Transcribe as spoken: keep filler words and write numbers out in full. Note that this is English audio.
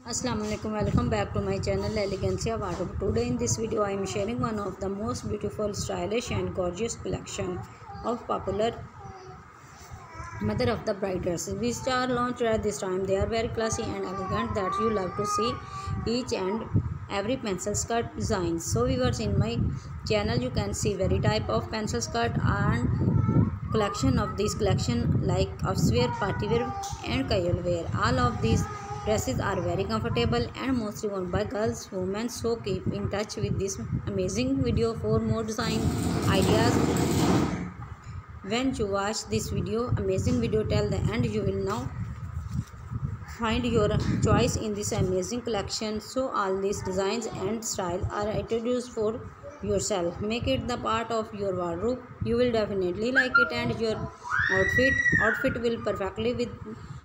Assalamu alaikum, welcome back to my channel Elegancia Wardrobe. Today in this video I am sharing one of the most beautiful, stylish and gorgeous collection of popular mother of the bride dresses which are launched at this time. They are very classy and elegant that you love to see each and every pencil skirt designs. So viewers, in my channel you can see very type of pencil skirt and collection of this collection like officewear, party wear and casual wear. All of these dresses are very comfortable and mostly worn by girls, women. So keep in touch with this amazing video for more design ideas. When you watch this video, amazing video till the end, you will now find your choice in this amazing collection. So all these designs and style are introduced for yourself. Make it the part of your wardrobe. You will definitely like it and your outfit outfit will perfectly with